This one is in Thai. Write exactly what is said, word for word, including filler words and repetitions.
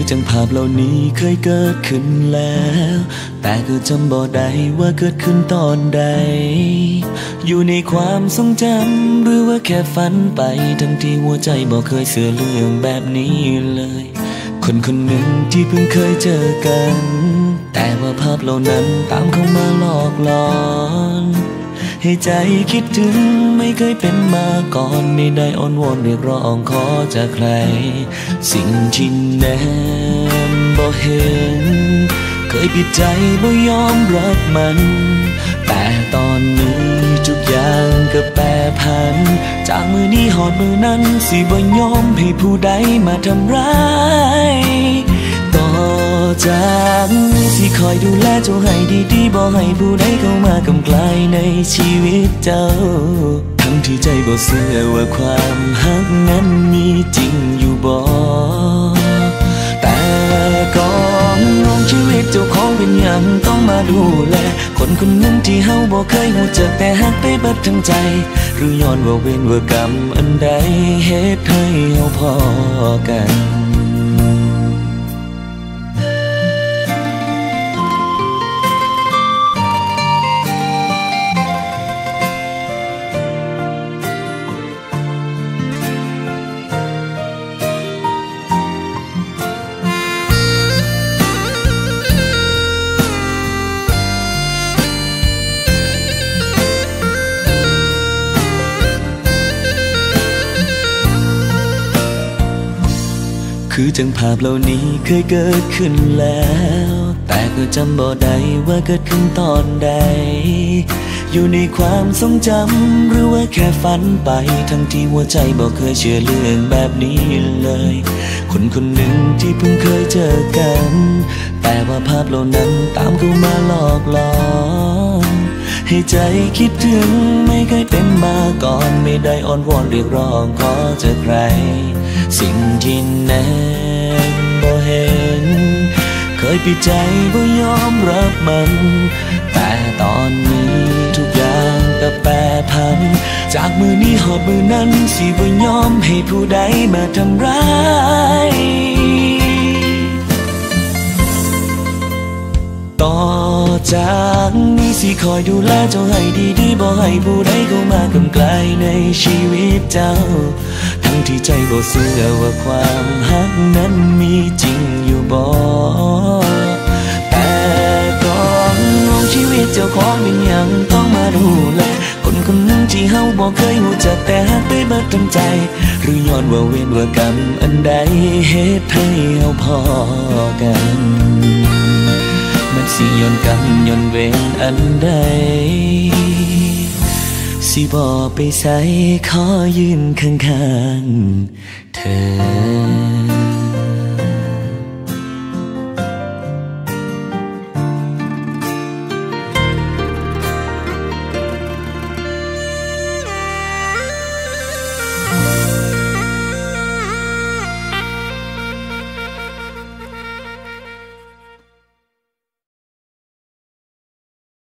จังภาพเหล่านี้เคยเกิดขึ้นแล้วแต่ก็จำบ่ได้ว่าเกิดขึ้นตอนใดอยู่ในความทรงจำหรือว่าแค่ฝันไปทั้งที่หัวใจบ่เคยเชื่อเรื่องแบบนี้เลยคนคนหนึ่งที่เพิ่งเคยเจอกันแต่ว่าภาพเหล่านั้นตามเข้ามาหลอกหลอนให้ใจคิดถึงไม่เคยเป็นมาก่อนไม่ได้อ้อนวอนเรียกร้องขอจากใครสิ่งที่แนมบ่เห็นเคยปิดใจบ่ยอมรับมันแต่ตอนนี้ทุกอย่างก็แปรผันจากมือนี้หอดมือนั้นสิบ่ยอมให้ผู้ใดมาทำร้ายต่อจากนี้สิคอยดูแลเจ้าให้ดีๆบ่ให้ผู้ใดเข้ามากำไกลในชีวิตเจ้าทั้งที่ใจบ่เชื่อว่าความฮักนั้นมีจริงอยู่บ่แต่ก่อนน้องชีวิตเจ้าของเป็นอย่างต้องมาดูแลคนคนหนึ่งที่เฮาบ่เคยรู้จักแต่ฮักไปเบิดทั้งใจหรือย้อนว่าเวรว่ากรรมอันใดเหตุให้เฮาพอกันคือจังภาพเหล่านี้เคยเกิดขึ้นแล้วแต่ก็จำบ่ได้ว่าเกิดขึ้นตอนใดอยู่ในความทรงจำหรือว่าแค่ฝันไปทั้งที่หัวใจบ่เคยเชื่อเรื่องแบบนี้เลยคนคนหนึ่งที่เพิ่งเคยเจอกันแต่ว่าภาพเหล่านั้นตามเข้ามาหลอกหลอนให้ใจคิดถึงไม่เคยเป็นมาก่อนไม่ได้อ้อนวอนเรียกร้องขอจากใครสิ่งที่แนมบ่เห็นเคยปิดใจบ่ยอมรับมันแต่ตอนนี้ทุกอย่างก็แปรผันจากมือนี้หอบมือนั้นสิบ่ยอมให้ผู้ใดมาทำร้ายต่อจากนี้สิคอยดูแลเจ้าให้ดีๆบ่ให้ผู้ใดเข้ามากำไกลในชีวิตเจ้าทั้งที่ใจบ่เชื่อว่าความฮักนั้นมีจริงอยู่บ่แต่ก่อนน้องชีวิตเจ้าของเป็นอย่างต้องมาดูแลคนคนหนึ่งที่เฮาบ่เคยรู้จักแต่ฮักไปเบิดทั้งใจหรือย้อนว่าเวรว่ากรรมอันใดเหตุให้เฮาพอกันมันสิย้อนกรรมย้อนเวรอันใดสิบ่ไปใส่ขอยืนข้างๆเธอ